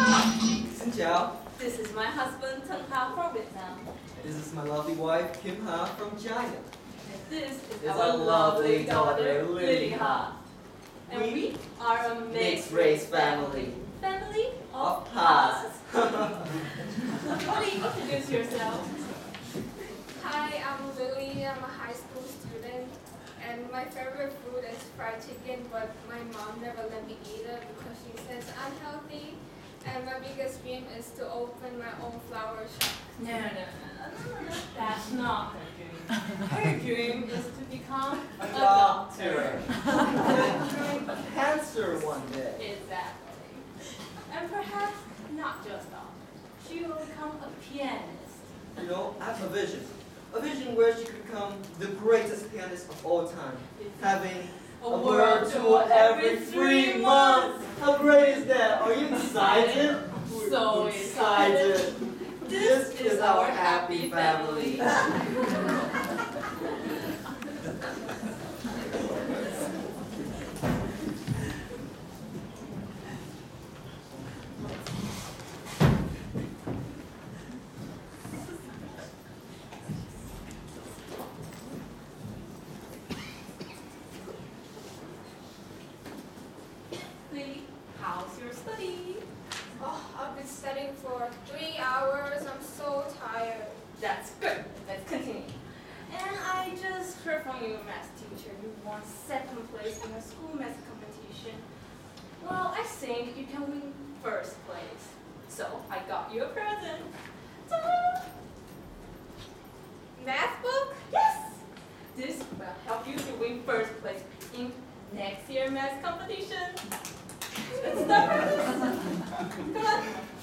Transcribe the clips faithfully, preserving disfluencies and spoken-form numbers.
Xin chào. This is my husband, Teng Ha from Vietnam. This is my lovely wife, Kim Ha from China. And this is Is our our lovely daughter, Lily Ha. And We we are a Mixed mixed race family Family of of Ha's. Lily, introduce yourself. Hi, I'm Lily. I'm a high school student, and my favorite food is fried chicken, but my mom never let me eat it because she says unhealthy. And my biggest dream is to open my own flower shop. No, no, no, no, no, that's not her dream. Her dream is to become A a doctor. doctor. A cancer one day. Exactly. And perhaps not just doctor. She will become a pianist. You know, I have a vision. A vision where she could become the greatest pianist of all time. Having A a world tour every three months. How great is that? Are you excited? So We're excited. This is our happy family. Lily, how's your study? Oh, I've been studying for three hours. I'm so tired. That's good. Let's continue. And I just heard from your math teacher you won second place in a school math competition. Well, I think you can win first place. So I got you a present. Ta-da! Math book? Yes! This will help you to win first place in next year's math competition. Let's start. Come on.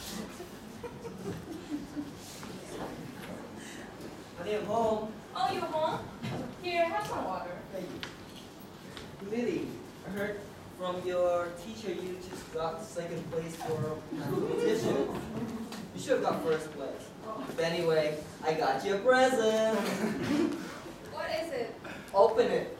Honey, I'm home. Oh, you're home? Here, have some water. Thank you. Lily, I heard from your teacher you just got second place for a competition. You should have got first place. But anyway, I got you a present. What is it? Open it.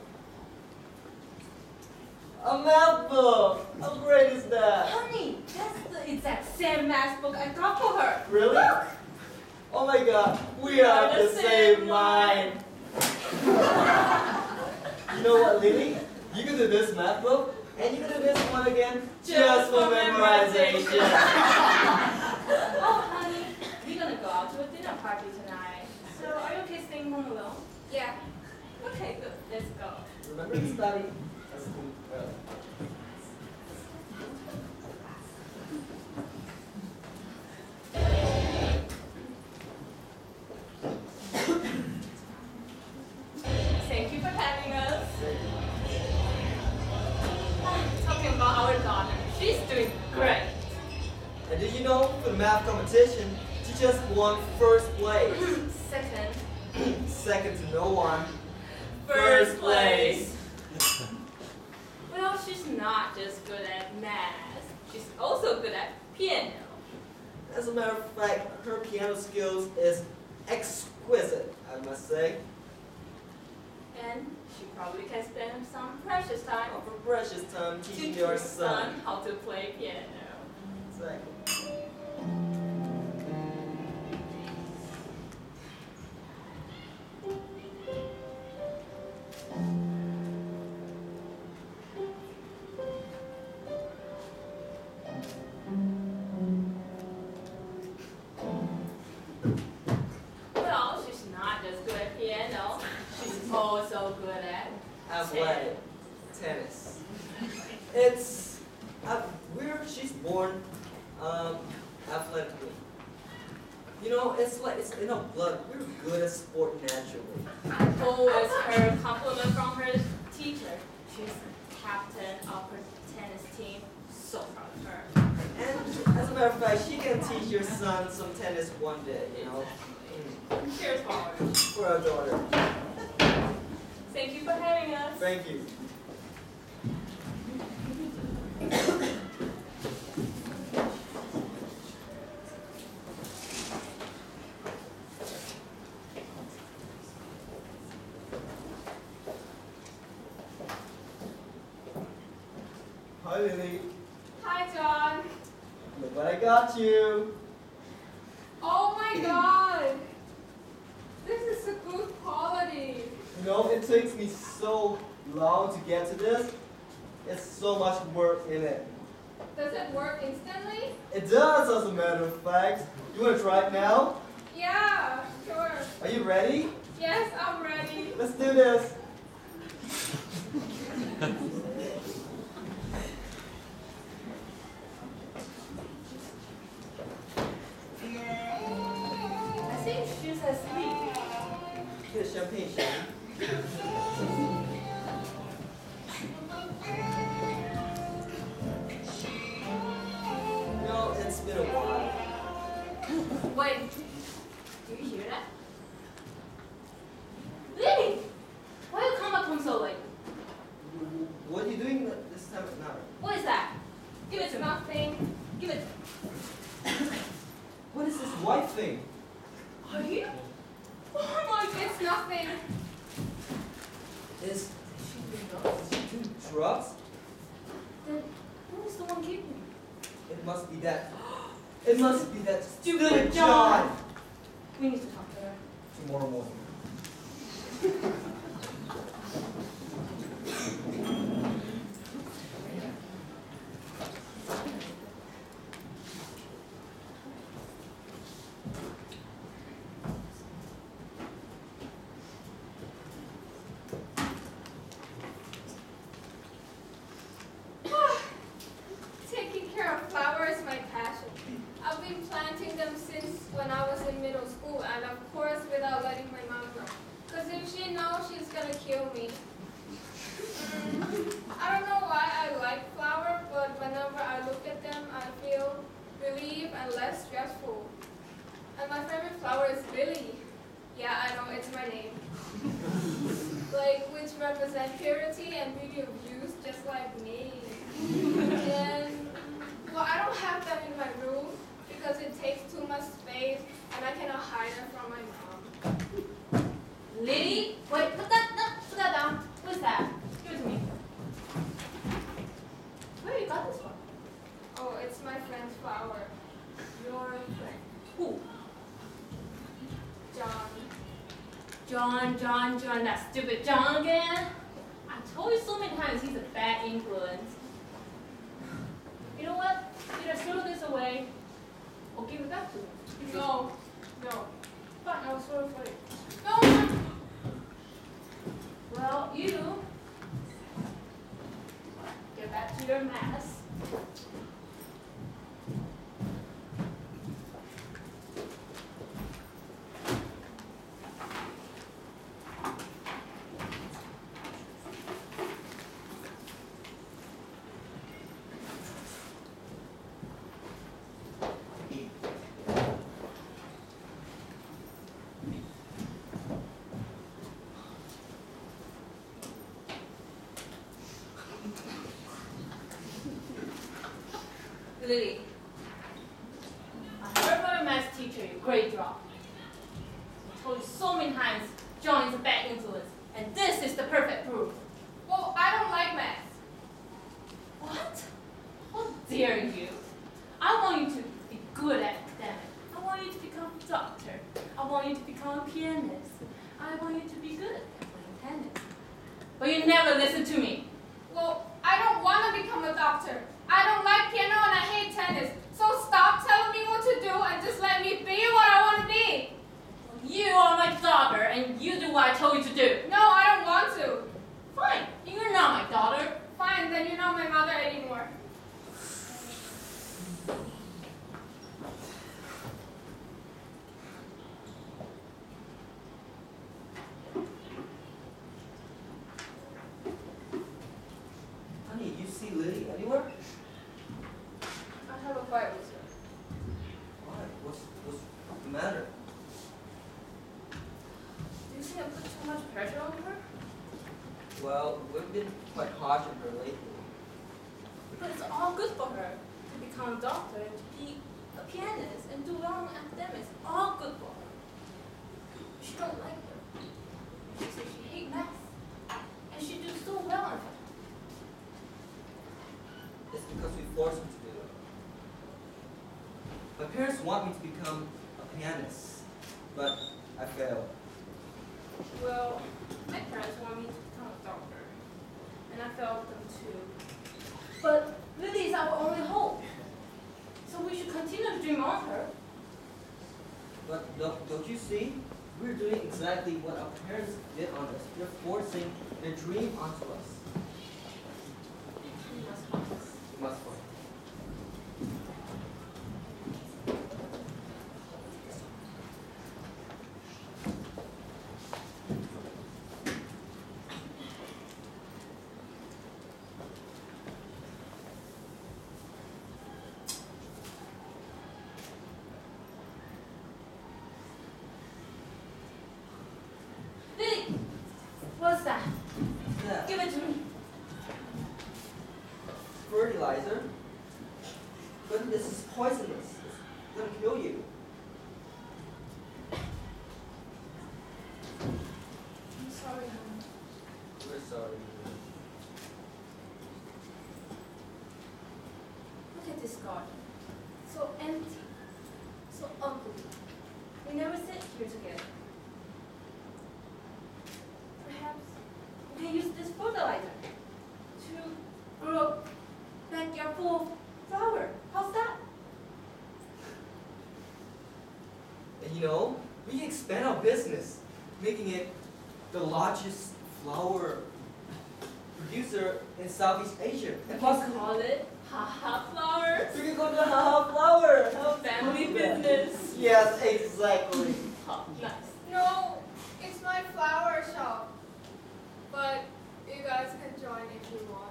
A math book. How great is that? Honey, that's the exact same math book I got for her. Really? Look! Oh my God, we are the same mind. You know what, Lily? You can do this math book, and you can do this one again, just for memorization. Oh, honey, we're gonna go out to a dinner party tonight. So, are you okay staying home alone? Yeah. Okay, good. Let's go. Remember to study. That's cool. Early. Thank you for having us. Talking about our daughter, she's doing great. And did you know, for the math competition, she just won first place. Second, Second to no one. first place. Well, she's not just good at math. She's also good at piano. As a matter of fact, her piano skills is exquisite, I must say. And she probably can spend some precious time Of her precious time to teaching teach your her son. son how to play piano. Exactly. Well, she's not just good at piano. She's also good at Athletic. Tennis. It's uh, we're she's born um, athletically. You know, it's like it's in her blood. We're good at sport naturally. always her compliment from her teacher. She's captain of her tennis team. So proud of her. And as a matter of fact, she can teach your son some tennis one day. You know, Cheers, Howard. for our daughter. Thank you for having us. Thank you. Hi, Lily. Hi, John. Look what I I got you. Oh my god! This is a good quality. You know, it takes me so long to get to this. It's so much work in it. Does it work instantly? It does, as a matter of fact. You want to try it now? Yeah, sure. Are you ready? Yes, I'm ready. Let's do this. I think she's asleep. Here's champagne, Shannon. You know, it's been a while. Wait, do you hear that? Lily! Why you come back home so late? What are you doing this time of night? What is that? Give it It's to me. nothing. Give it. What is this white thing? Are you? Oh my god. It's nothing. Is she doing drugs? Is she doing drugs? Then who is the one keeping you? It must be that. It must be that Stupid stupid John. John. We need to talk to her. Tomorrow morning. Taking care of flowers is my passion. I've been planting them since when I was in middle school, and of course without letting my mom know. Because if she knows, she's gonna kill me. Mm, I don't know why I like flowers, but whenever I look at them, I feel relieved and less stressful. And my favorite flower is lily. Yeah, I know, it's my name. Like, which represent purity and beauty of youth, just like me. And, well, I don't have them in my room because it takes too much space and I cannot hide them from my mom. Lily? Wait, put that, no, put that down. What's that? Give it to me. Where you got this from? Oh, it's my friend's flower. Your friend. Who? John. John, John, John, that stupid John again? I told you so many times he's a bad influence. You know what? Either throw this away or give it back to him. No, no. Fine, I will throw it for you. No! Well, you get back to your mess. Lily, I heard from your math teacher you grade drop. I told you so many times John is a bad influence, and this is the perfect proof. Well, I don't like math. What? How dare you? I want you to be good at academics. I want you to become a doctor. I want you to become a pianist. I want you to be good at playing tennis. But you never listen to me. Well, I don't want to become a doctor. I don't like piano and I hate tennis. So stop telling me what to do and just let me be what I want to be. You are my daughter, and you do what I told you to do. No, I don't want to. Fine, you're not my daughter. Fine, then you're not my mother anymore. Honey, you see Lily anywhere? I have a fight with her. Why? What's, what's the matter? Do you think I put too much pressure on her? Well, we've been quite harsh on her lately. But it's all good for her to become a doctor and to be a pianist and do well in academics. All good for her. She don't like her. She says she hates math. And she do so well in it. It's because we forced her to do it. want me to become a pianist, but I failed. Well, my parents want me to become a doctor, and I failed them too. But Lily is our only hope, so we should continue to dream on her. But don't, don't you see? We're doing exactly what our parents did on us. They're forcing their dream onto us. We must find this. We must find. Lily, what's that? Yeah. Give it to me. Fertilizer? But this is poisonous. It's gonna kill you. I'm sorry, honey. We're sorry. Look at this garden. So empty. So ugly. We never sit here together. Perhaps we can use this fertilizer to grow a backyard full of flower. How's that? And you know, we can expand our business, making it the largest flower producer in Southeast Asia. We And can possibly, call it Haha Flowers. we can go to Haha Flower. How Family cool is that? business. Yes, exactly. Ha, nice. No, it's my flower shop. But you guys can join if you want.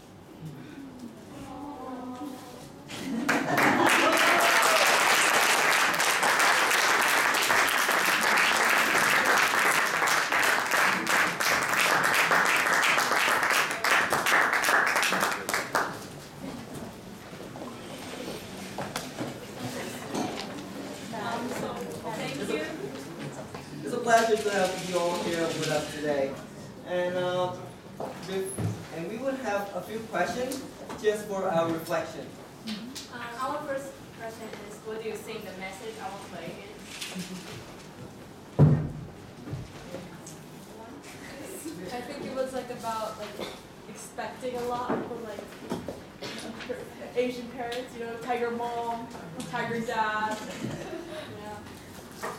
Um, so, thank you. It's a pleasure to have you all here with us today. And, um, with, and we would have a few questions just for our reflection. Um, our first question is, what do you think the message our play is? I think it was like about like expecting a lot from like Asian parents, you know, tiger mom, tiger dad. Yeah.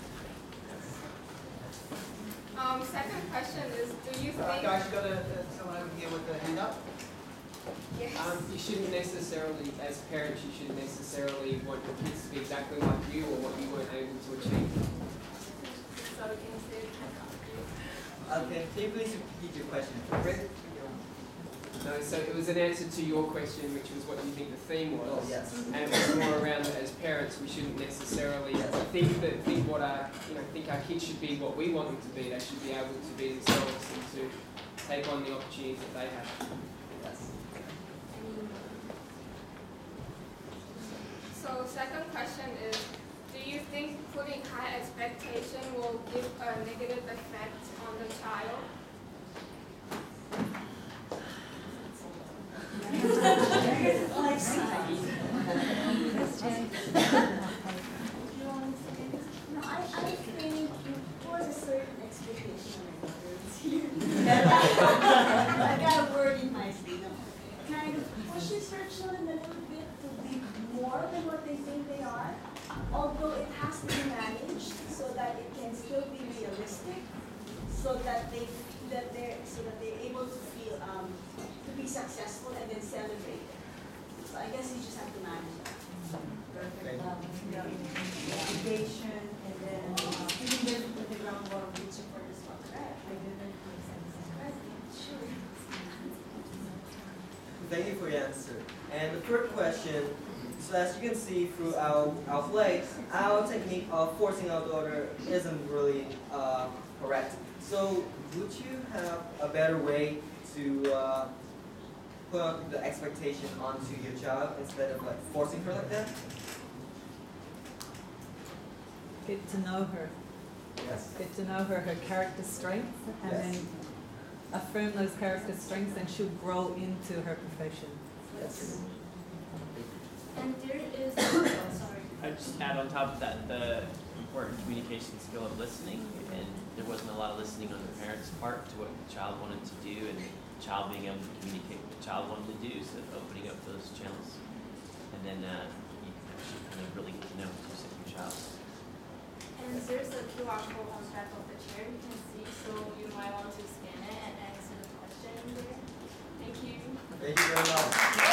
Um, second question is, do you Uh, think? guys, you got a, uh, someone over here with a hand up? Yes. Um, you shouldn't necessarily, as parents, you shouldn't necessarily want your kids to be exactly like you or what you weren't able to achieve. So can you say it? Okay, can you please repeat your question? Rick? No, so it was an answer to your question, which was what you think the theme was. Oh, yes. And it was more around that as parents, we shouldn't necessarily think that think what our you know think our kids should be what we want them to be. They should be able to be themselves and to take on the opportunities that they have. Yes. So second question is, do you think putting high expectation will give a negative effect on the child? No, I, I think you put a certain expectation on my words here. I got a word in my sleeve. Kind of pushes your children a little bit to be more than what they think they are, although it has to be managed so that it can still be realistic, so that they that they're so that they're able to feel um, to be successful and then celebrate it. So I guess you just have to manage that. Thank you. um, you know, education, and then uh, even then put the groundwork with support as well. Right. I didn't make sense. Sure. Thank you for your answer. And the third question, so as you can see through our, our play, our technique of forcing our daughter isn't really uh, correct. So would you have a better way to uh, put on the expectation onto your child instead of like forcing her like that? Get to know her. Yes. Get to know her, her character strengths, and Yes. then affirm those character strengths, and she'll grow into her profession. Yes. And there is, oh, sorry. I'd just add on top of that the important communication skill of listening, and there wasn't a lot of listening on the parents' part to what the child wanted to do, and the child being able to communicate what the child wanted to do, so opening up those channels. And then uh, you can actually kind of really get to know who's your child. And there's a Q R code on the back of the chair you can see, so you might want to scan it and answer the question in there. Thank you. Thank you very much.